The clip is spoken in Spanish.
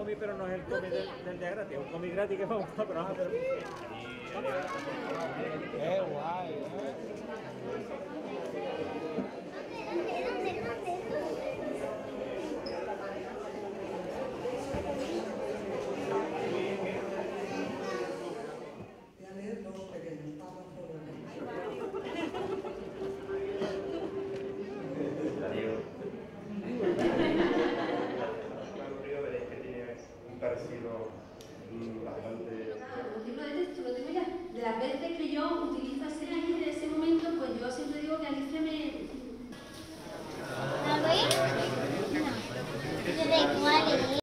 cómic, pero no es el cómic del día gratis, es un cómic gratis que vamos a probar, pero... Qué guay, Voy a leer los pequeños párrafos de veréis que tiene un parecido bastante... Los libros de texto lo tengo ya. De las veces que yo